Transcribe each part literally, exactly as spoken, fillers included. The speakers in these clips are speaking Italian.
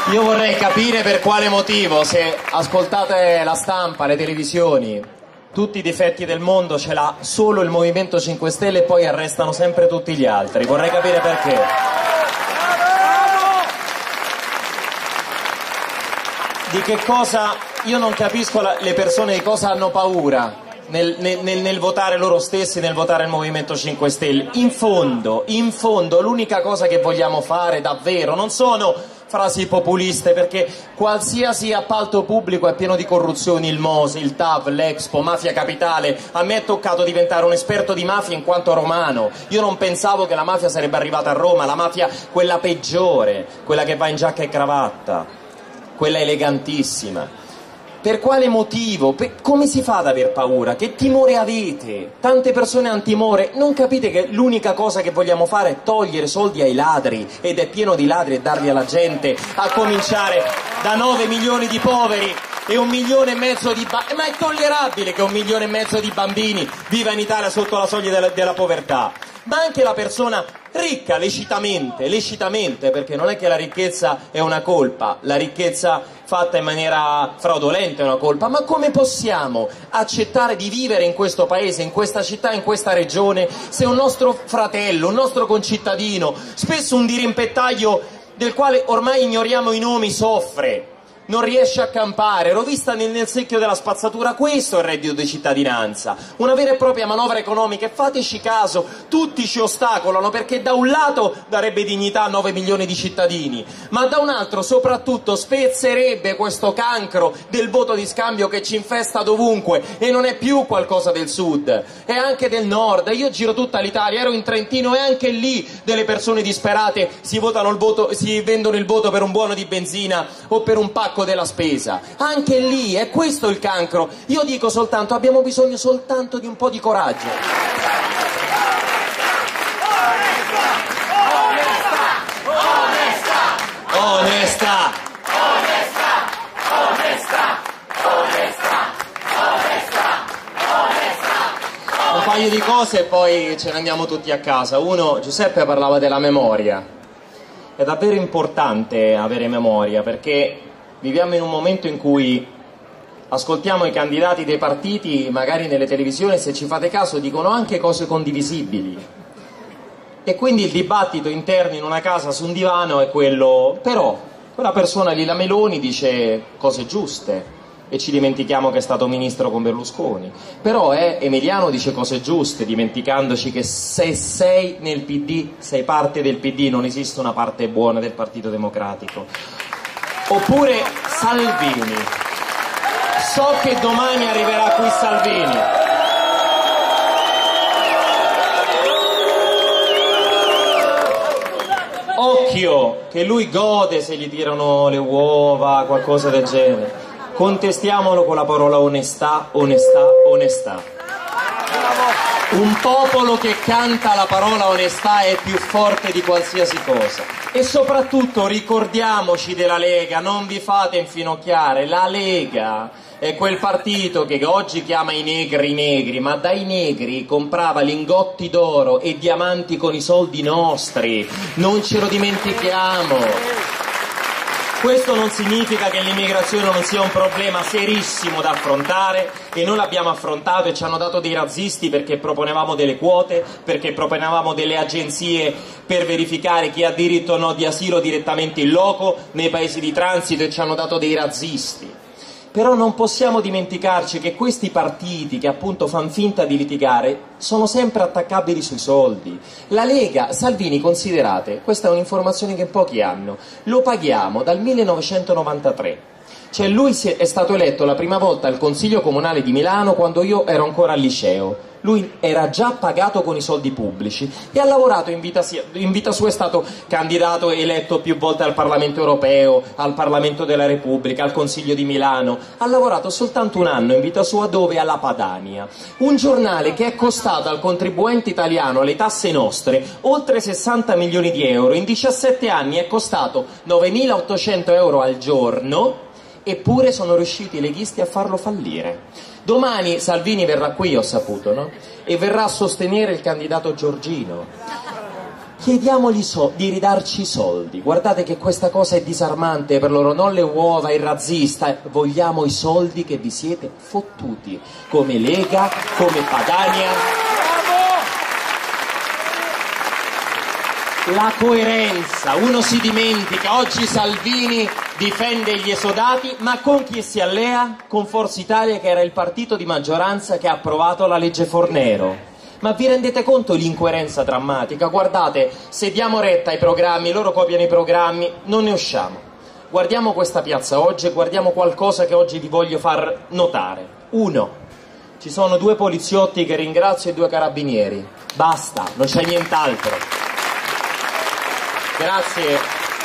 Io vorrei capire per quale motivo, se ascoltate la stampa, le televisioni, tutti i difetti del mondo ce l'ha solo il Movimento cinque Stelle e poi arrestano sempre tutti gli altri. Vorrei capire perché. Di che cosa, io non capisco la, le persone di cosa hanno paura nel, nel, nel, nel votare loro stessi, nel votare il Movimento cinque Stelle. In fondo, in fondo, l'unica cosa che vogliamo fare davvero non sono frasi populiste, perché qualsiasi appalto pubblico è pieno di corruzioni, il Mose, il T A V, l'Expo, Mafia Capitale. A me è toccato diventare un esperto di mafia in quanto romano. Io non pensavo che la mafia sarebbe arrivata a Roma, la mafia quella peggiore, quella che va in giacca e cravatta, quella elegantissima. Per quale motivo? Per, come si fa ad aver paura? Che timore avete? Tante persone hanno timore. Non capite che l'unica cosa che vogliamo fare è togliere soldi ai ladri, ed è pieno di ladri, e darli alla gente, a cominciare da nove milioni di poveri e un milione e mezzo di bambini. Ma è tollerabile che un milione e mezzo di bambini viva in Italia sotto la soglia della, della povertà? Ma anche la persona ricca, lecitamente, lecitamente, perché non è che la ricchezza è una colpa, la ricchezza fatta in maniera fraudolenta è una colpa, ma come possiamo accettare di vivere in questo paese, in questa città, in questa regione, se un nostro fratello, un nostro concittadino, spesso un dirimpettaio del quale ormai ignoriamo i nomi, soffre, non riesce a campare, rovista nel, nel secchio della spazzatura? Questo è il reddito di cittadinanza, una vera e propria manovra economica. E fateci caso, tutti ci ostacolano, perché da un lato darebbe dignità a nove milioni di cittadini, ma da un altro soprattutto spezzerebbe questo cancro del voto di scambio che ci infesta dovunque, e non è più qualcosa del sud, è anche del nord. Io giro tutta l'Italia, ero in Trentino e anche lì delle persone disperate si votano il voto, si vendono il voto per un buono di benzina o per un pacco della spesa. Anche lì è questo il cancro. Io dico soltanto, abbiamo bisogno soltanto di un po' di coraggio. Onestà, onestà, onestà, onestà, onestà. Un paio di cose e poi ce ne andiamo tutti a casa. Uno, Giuseppe parlava della memoria. È davvero importante avere memoria, perché viviamo in un momento in cui ascoltiamo i candidati dei partiti, magari nelle televisioni, se ci fate caso, dicono anche cose condivisibili. E quindi il dibattito interno in una casa su un divano è quello, però quella persona lì, la Meloni, dice cose giuste e ci dimentichiamo che è stato ministro con Berlusconi. Però eh, Emiliano dice cose giuste, dimenticandoci che se sei nel P D, sei parte del P D, non esiste una parte buona del Partito Democratico. Oppure Salvini, so che domani arriverà qui Salvini, occhio che lui gode se gli tirano le uova, qualcosa del genere. Contestiamolo con la parola onestà, onestà, onestà. Un popolo che canta la parola onestà è più forte di qualsiasi cosa. E soprattutto ricordiamoci della Lega, non vi fate infinocchiare, la Lega è quel partito che oggi chiama i negri negri, ma dai negri comprava lingotti d'oro e diamanti con i soldi nostri, non ce lo dimentichiamo. Questo non significa che l'immigrazione non sia un problema serissimo da affrontare, e noi l'abbiamo affrontato e ci hanno dato dei razzisti perché proponevamo delle quote, perché proponevamo delle agenzie per verificare chi ha diritto o no di asilo direttamente in loco nei paesi di transito, e ci hanno dato dei razzisti. Però non possiamo dimenticarci che questi partiti che appunto fanno finta di litigare sono sempre attaccabili sui soldi. La Lega, Salvini, considerate, questa è un'informazione che pochi hanno, lo paghiamo dal millenovecentonovantatré. Cioè lui è stato eletto la prima volta al Consiglio Comunale di Milano quando io ero ancora al liceo. Lui era già pagato con i soldi pubblici e ha lavorato in vita, in vita sua, è stato candidato e eletto più volte al Parlamento Europeo, al Parlamento della Repubblica, al Consiglio di Milano. Ha lavorato soltanto un anno in vita sua, dove? Alla Padania. Un giornale che è costato al contribuente italiano, alle tasse nostre, oltre sessanta milioni di euro. In diciassette anni è costato novemilaottocento euro al giorno, eppure sono riusciti i leghisti a farlo fallire. Domani Salvini verrà qui, ho saputo, no? E verrà a sostenere il candidato Giorgino. chiediamogli so di ridarci i soldi. Guardate che questa cosa è disarmante per loro, non le uova, il razzista, vogliamo i soldi che vi siete fottuti, come Lega, come Padania. La coerenza, uno si dimentica, oggi Salvini difende gli esodati, ma con chi si allea? Con Forza Italia, che era il partito di maggioranza che ha approvato la legge Fornero. Ma vi rendete conto l'incoerenza drammatica? Guardate, se diamo retta ai programmi, loro copiano i programmi, non ne usciamo. Guardiamo questa piazza oggi e guardiamo qualcosa che oggi vi voglio far notare. Uno, ci sono due poliziotti che ringrazio e due carabinieri. Basta, non c'è nient'altro. Grazie.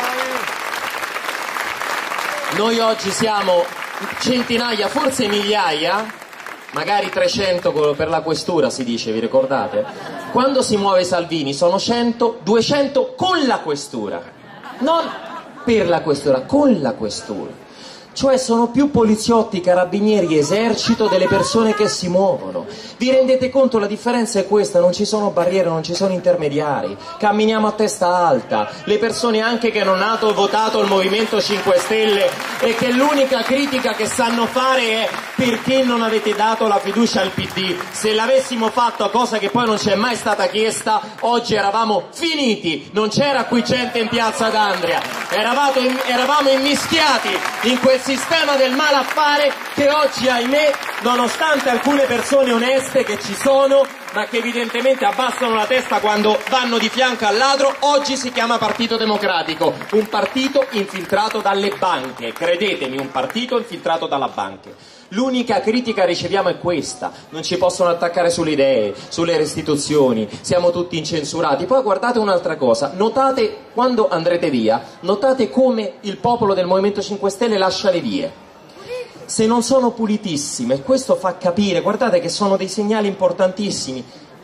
Noi oggi siamo centinaia, forse migliaia, magari trecento per la questura si dice, vi ricordate? Quando si muove Salvini sono cento, duecento con la questura, non per la questura, con la questura. Cioè sono più poliziotti, carabinieri, esercito delle persone che si muovono. Vi rendete conto? La differenza è questa, non ci sono barriere, non ci sono intermediari, camminiamo a testa alta. Le persone anche che non hanno votato il Movimento cinque Stelle e che l'unica critica che sanno fare è perché non avete dato la fiducia al P D. Se l'avessimo fatto, cosa che poi non ci è mai stata chiesta, oggi eravamo finiti, non c'era qui gente in piazza d'Andria, eravamo, eravamo immischiati in quel sistema del malaffare che oggi, ahimè, nonostante alcune persone oneste che ci sono, ma che evidentemente abbassano la testa quando vanno di fianco al ladro, oggi si chiama Partito Democratico, un partito infiltrato dalle banche, credetemi, un partito infiltrato dalle banche. L'unica critica che riceviamo è questa, non ci possono attaccare sulle idee, sulle restituzioni, siamo tutti incensurati. Poi guardate un'altra cosa, notate quando andrete via, notate come il popolo del Movimento cinque Stelle lascia le vie. Se non sono pulitissime, questo fa capire, guardate che sono dei segnali importantissimi,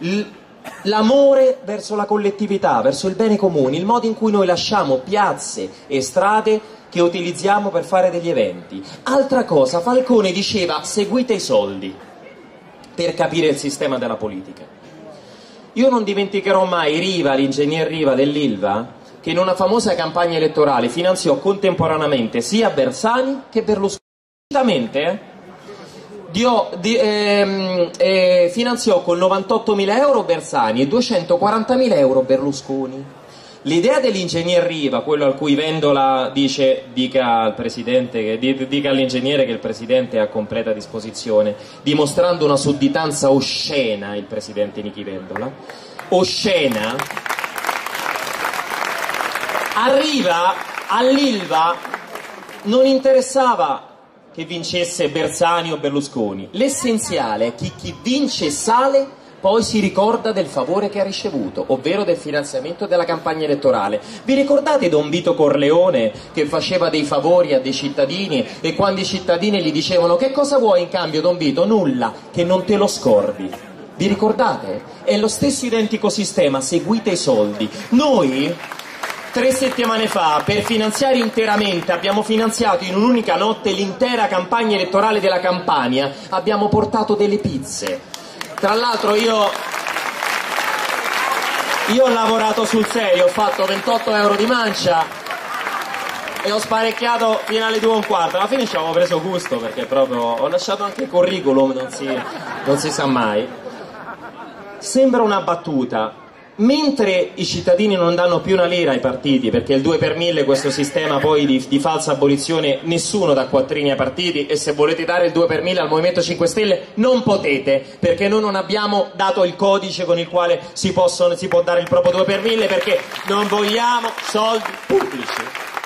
l'amore verso la collettività, verso il bene comune, il modo in cui noi lasciamo piazze e strade che utilizziamo per fare degli eventi. Altra cosa, Falcone diceva seguite i soldi per capire il sistema della politica. Io non dimenticherò mai Riva, l'ingegner Riva dell'Ilva, che in una famosa campagna elettorale finanziò contemporaneamente sia Bersani che Berlusconi. Eh? Dio, di, ehm, eh, finanziò con novantottomila euro Bersani e duecentoquarantamila euro Berlusconi. L'idea dell'ingegner Riva, quello al cui Vendola dice dica al presidente che, dica all'ingegnere che il presidente è a completa disposizione, dimostrando una sudditanza oscena, il presidente Nichi Vendola, oscena, arriva all'Ilva, non interessava che vincesse Bersani o Berlusconi, l'essenziale è che chi vince sale poi si ricorda del favore che ha ricevuto, ovvero del finanziamento della campagna elettorale. Vi ricordate Don Vito Corleone che faceva dei favori a dei cittadini e quando i cittadini gli dicevano che cosa vuoi in cambio Don Vito? Nulla, che non te lo scordi. Vi ricordate? È lo stesso identico sistema, seguite i soldi. Noi tre settimane fa per finanziare interamente abbiamo finanziato in un'unica notte l'intera campagna elettorale della Campania, abbiamo portato delle pizze. Tra l'altro io, io ho lavorato sul serio, ho fatto ventotto euro di mancia e ho sparecchiato fino alle due e un quarto. Alla fine ci avevo preso gusto perché proprio ho lasciato anche il curriculum, non si, non si sa mai. Sembra una battuta. Mentre i cittadini non danno più una lira ai partiti, perché il due per mille, questo sistema poi di, di falsa abolizione, nessuno dà quattrini ai partiti, e se volete dare il due per mille al Movimento cinque Stelle non potete, perché noi non abbiamo dato il codice con il quale si, possono, si può dare il proprio due per mille, perché non vogliamo soldi pubblici.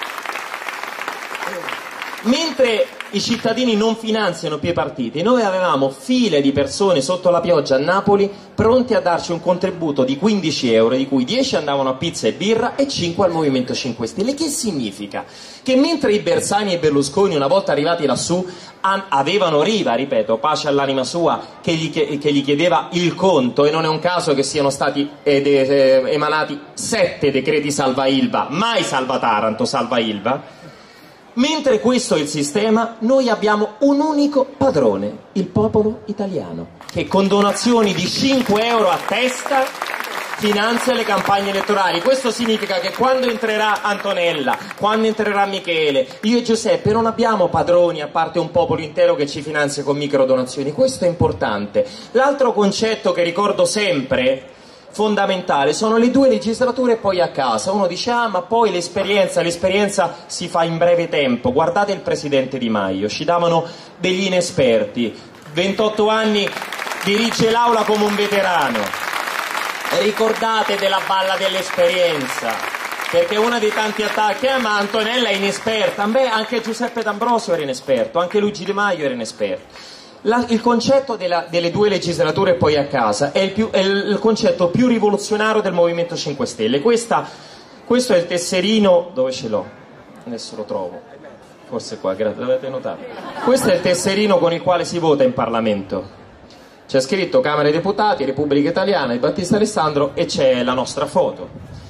Mentre i cittadini non finanziano più i partiti, noi avevamo file di persone sotto la pioggia a Napoli pronti a darci un contributo di quindici euro, di cui dieci andavano a pizza e birra e cinque al Movimento cinque Stelle. Che significa? Che mentre i Bersani e Berlusconi, una volta arrivati lassù, avevano Riva, ripeto, pace all'anima sua, che gli, che gli chiedeva il conto, e non è un caso che siano stati ed, eh, emanati sette decreti salva Ilva, mai salva Taranto, salva Ilva. Mentre questo è il sistema, noi abbiamo un unico padrone, il popolo italiano, che con donazioni di cinque euro a testa finanzia le campagne elettorali. Questo significa che quando entrerà Antonella, quando entrerà Michele, io e Giuseppe non abbiamo padroni a parte un popolo intero che ci finanzia con microdonazioni. Questo è importante. L'altro concetto che ricordo sempre, fondamentale, sono le due legislature e poi a casa. Uno dice ah ma poi l'esperienza l'esperienza si fa in breve tempo. Guardate il presidente Di Maio, ci davano degli inesperti, ventotto anni, dirige l'aula come un veterano. Ricordate della balla dell'esperienza, perché uno dei tanti attacchi è ma Antonella è inesperta. Beh, anche Giuseppe D'Ambrosio era inesperto, anche Luigi Di Maio era inesperto. La, il concetto della, delle due legislature e poi a casa è il, più, è il concetto più rivoluzionario del Movimento cinque Stelle. Questa, questo è il tesserino, dove ce l'ho? Adesso lo trovo, forse qua, grazie, l'avete notato. Questo è il tesserino con il quale si vota in Parlamento. C'è scritto Camera dei Deputati, Repubblica Italiana, di Battista Alessandro, e c'è la nostra foto.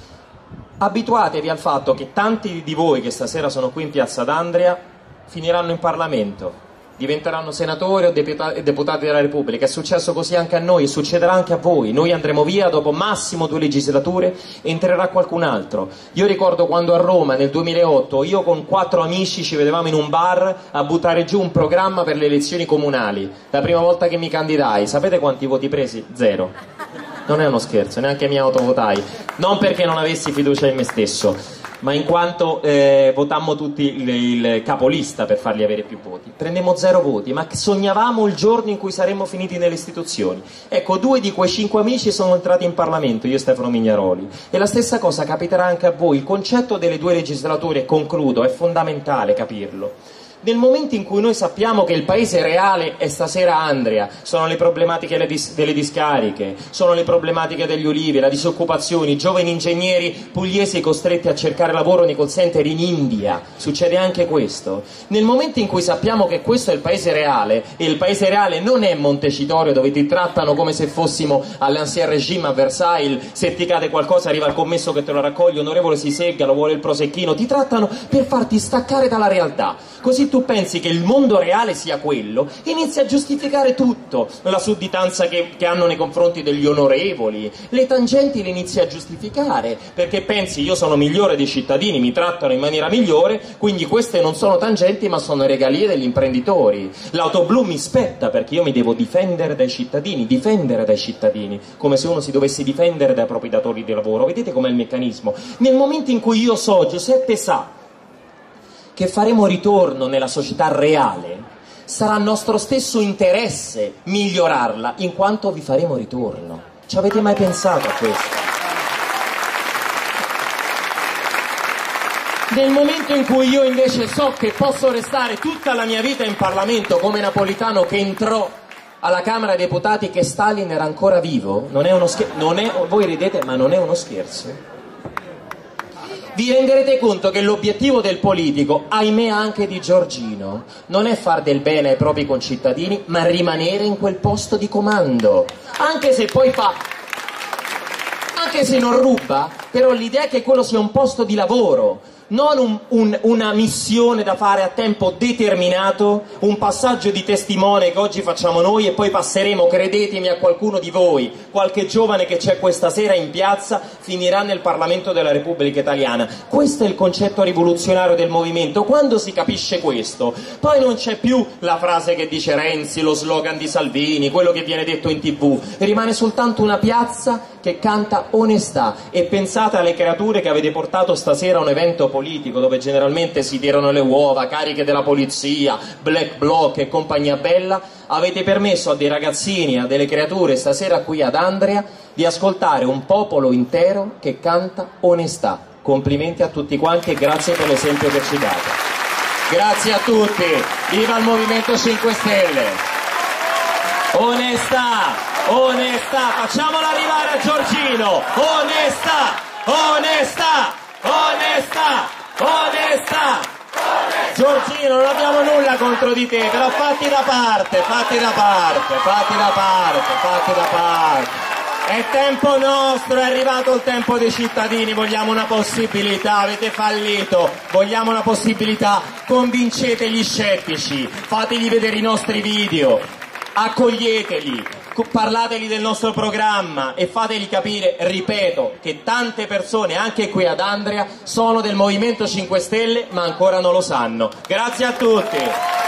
Abituatevi al fatto che tanti di voi che stasera sono qui in Piazza d'Andria finiranno in Parlamento, diventeranno senatori o deputati della Repubblica. È successo così anche a noi e succederà anche a voi. Noi andremo via dopo massimo due legislature e entrerà qualcun altro. Io ricordo quando a Roma nel duemilaotto io con quattro amici ci vedevamo in un bar a buttare giù un programma per le elezioni comunali. La prima volta che mi candidai, sapete quanti voti presi? Zero. Non è uno scherzo, neanche mi autovotai, non perché non avessi fiducia in me stesso, ma in quanto eh, votammo tutti il, il capolista per fargli avere più voti. Prendemmo zero voti, ma sognavamo il giorno in cui saremmo finiti nelle istituzioni. Ecco, due di quei cinque amici sono entrati in Parlamento, io e Stefano Mignaroli, e la stessa cosa capiterà anche a voi. Il concetto delle due legislature, e concludo, è fondamentale capirlo. Nel momento in cui noi sappiamo che il paese reale è stasera Andria, sono le problematiche delle discariche, sono le problematiche degli ulivi, la disoccupazione, i giovani ingegneri pugliesi costretti a cercare lavoro nei call center in India, succede anche questo. Nel momento in cui sappiamo che questo è il paese reale, e il paese reale non è Montecitorio dove ti trattano come se fossimo all'ancien regime a Versailles, se ti cade qualcosa arriva il commesso che te lo raccoglie, onorevole si segga, lo vuole il prosecchino, ti trattano per farti staccare dalla realtà. Così tu pensi che il mondo reale sia quello, inizi a giustificare tutto, la sudditanza che, che hanno nei confronti degli onorevoli, le tangenti le inizi a giustificare, perché pensi io sono migliore dei cittadini, mi trattano in maniera migliore, quindi queste non sono tangenti ma sono regalie degli imprenditori. L'auto blu mi spetta perché io mi devo difendere dai cittadini, difendere dai cittadini, come se uno si dovesse difendere dai propri datori di lavoro. Vedete com'è il meccanismo? Nel momento in cui io so, Giuseppe sa, che faremo ritorno nella società reale, sarà nostro stesso interesse migliorarla, in quanto vi faremo ritorno. Ci avete mai pensato a questo? Nel momento in cui io invece so che posso restare tutta la mia vita in Parlamento come Napolitano che entrò alla Camera dei Deputati che Stalin era ancora vivo, non è uno scherzo, non è, voi ridete ma non è uno scherzo. Vi renderete conto che l'obiettivo del politico, ahimè anche di Giorgino, non è far del bene ai propri concittadini, ma rimanere in quel posto di comando. Anche se poi fa, anche se non ruba, però l'idea è che quello sia un posto di lavoro, non un, un, una missione da fare a tempo determinato, un passaggio di testimone che oggi facciamo noi e poi passeremo, credetemi, a qualcuno di voi. Qualche giovane che c'è questa sera in piazza finirà nel Parlamento della Repubblica Italiana. Questo è il concetto rivoluzionario del movimento. Quando si capisce questo, poi non c'è più la frase che dice Renzi, lo slogan di Salvini, quello che viene detto in tv, rimane soltanto una piazza che canta onestà. E pensate alle creature che avete portato stasera a un evento politico dove generalmente si tirano le uova, cariche della polizia, black bloc e compagnia bella. Avete permesso a dei ragazzini, a delle creature stasera qui ad Andria di ascoltare un popolo intero che canta onestà. Complimenti a tutti quanti e grazie per l'esempio che ci date. Grazie a tutti, viva il Movimento cinque Stelle. Onestà, onestà, facciamola arrivare a Giorgino. Onestà, onestà, onestà, onestà. Giorgino, non abbiamo nulla contro di te, però fatti da parte, fatti da parte, fatti da parte, fatti da parte. È tempo nostro, è arrivato il tempo dei cittadini, vogliamo una possibilità, avete fallito, vogliamo una possibilità, convincete gli scettici, fategli vedere i nostri video, accoglieteli, parlateli del nostro programma e fateli capire, ripeto, che tante persone, anche qui ad Andria, sono del Movimento cinque Stelle ma ancora non lo sanno. Grazie a tutti.